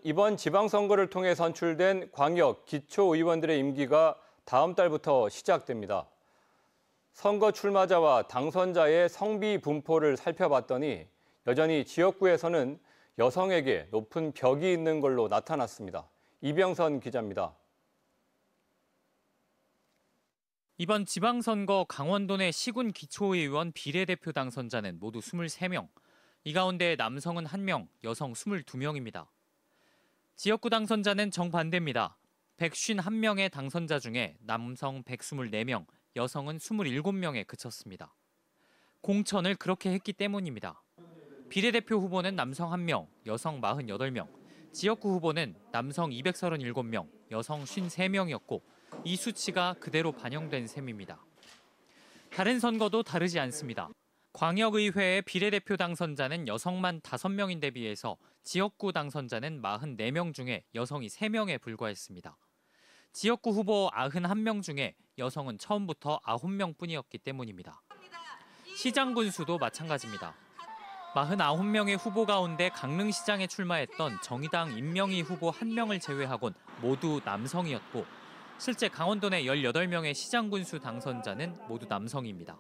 이번 지방선거를 통해 선출된 광역 기초의원들의 임기가 다음 달부터 시작됩니다. 선거 출마자와 당선자의 성비 분포를 살펴봤더니 여전히 지역구에서는 여성에게 높은 벽이 있는 걸로 나타났습니다. 이병선 기자입니다. 이번 지방선거 강원도 내 시군 기초의원 비례대표 당선자는 모두 23명. 이 가운데 남성은 1명, 여성 22명입니다. 지역구 당선자는 정반대입니다. 151명의 당선자 중에 남성 124명, 여성은 27명에 그쳤습니다. 공천을 그렇게 했기 때문입니다. 비례대표 후보는 남성 1명, 여성 48명, 지역구 후보는 남성 237명, 여성 53명이었고 이 수치가 그대로 반영된 셈입니다. 다른 선거도 다르지 않습니다. 광역의회의 비례대표 당선자는 여성만 5명인데 비해서 지역구 당선자는 44명 중에 여성이 3명에 불과했습니다. 지역구 후보 91명 중에 여성은 처음부터 9명뿐이었기 때문입니다. 시장 군수도 마찬가지입니다. 49명의 후보 가운데 강릉시장에 출마했던 정의당 임명희 후보 1명을 제외하곤 모두 남성이었고 실제 강원도 내 18명의 시장 군수 당선자는 모두 남성입니다.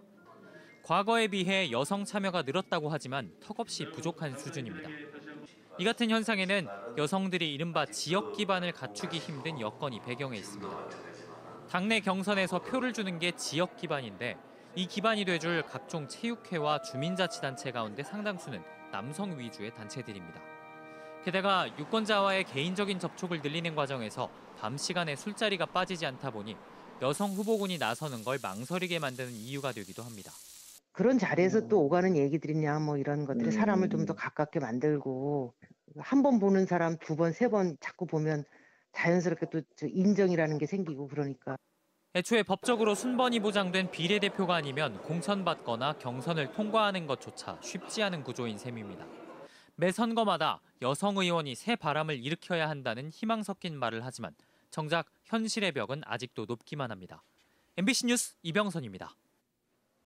과거에 비해 여성 참여가 늘었다고 하지만 턱없이 부족한 수준입니다. 이 같은 현상에는 여성들이 이른바 지역 기반을 갖추기 힘든 여건이 배경에 있습니다. 당내 경선에서 표를 주는 게 지역 기반인데 이 기반이 돼줄 각종 체육회와 주민자치단체 가운데 상당수는 남성 위주의 단체들입니다. 게다가 유권자와의 개인적인 접촉을 늘리는 과정에서 밤 시간에 술자리가 빠지지 않다 보니 여성 후보군이 나서는 걸 망설이게 만드는 이유가 되기도 합니다. 그런 자리에서 또 오가는 얘기들이냐 뭐 이런 것들이 사람을 좀 더 가깝게 만들고 한 번 보는 사람 2번, 3번 자꾸 보면 자연스럽게 또 인정이라는 게 생기고 그러니까. 애초에 법적으로 순번이 보장된 비례대표가 아니면 공천받거나 경선을 통과하는 것조차 쉽지 않은 구조인 셈입니다. 매 선거마다 여성 의원이 새 바람을 일으켜야 한다는 희망 섞인 말을 하지만 정작 현실의 벽은 아직도 높기만 합니다. MBC 뉴스 이병선입니다.